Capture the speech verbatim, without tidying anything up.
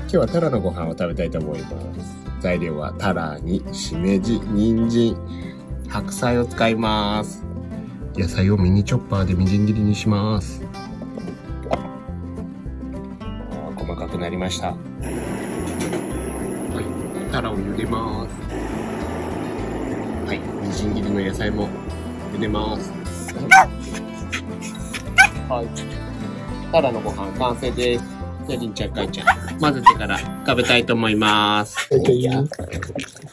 今日はタラのご飯を食べたいと思います。材料はタラにしめじ、人参、白菜を使います。野菜をミニチョッパーでみじん切りにします。細かくなりました。はい、タラを茹でます。はい、みじん切りの野菜も茹でます。はい、タラのご飯完成です。セリンちゃん、かいちゃん、混ぜてから食べたいと思います。